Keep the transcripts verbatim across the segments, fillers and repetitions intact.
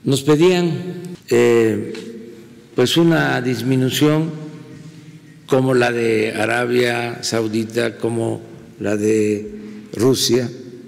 Nos pedían eh, pues una disminución como la de Arabia Saudita, como la de Rusia,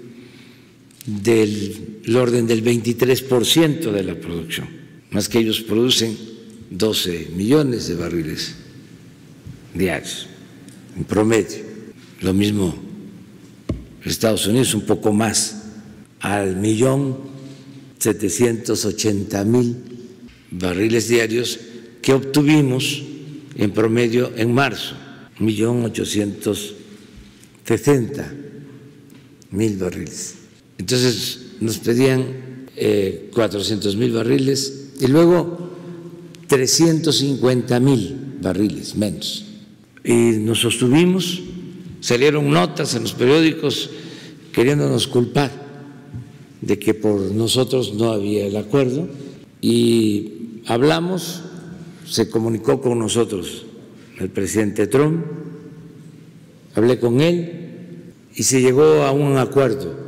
del orden del veintitrés por ciento de la producción, más que ellos producen doce millones de barriles diarios en promedio. Lo mismo Estados Unidos, un poco más, al millón setecientos ochenta mil barriles diarios que obtuvimos en promedio en marzo, un millón ochocientos sesenta mil barriles. Entonces nos pedían eh, cuatrocientos mil barriles y luego trescientos cincuenta mil barriles menos. Y nos sostuvimos, salieron notas en los periódicos queriéndonos culpar de que por nosotros no había el acuerdo, y hablamos, se comunicó con nosotros el presidente Trump, hablé con él y se llegó a un acuerdo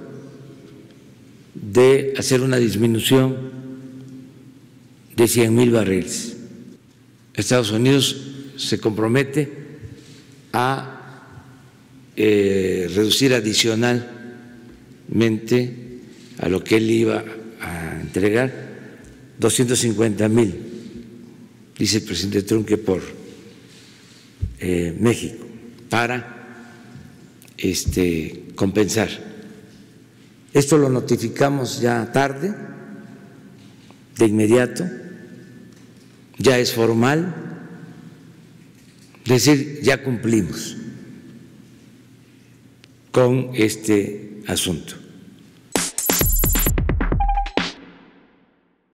de hacer una disminución de cien mil barriles. Estados Unidos se compromete a eh, reducir adicionalmente a lo que él iba a entregar doscientos cincuenta mil, dice el presidente Trump, que por eh, México, para este, compensar. Esto lo notificamos ya tarde, de inmediato, ya es formal, es decir, ya cumplimos con este asunto.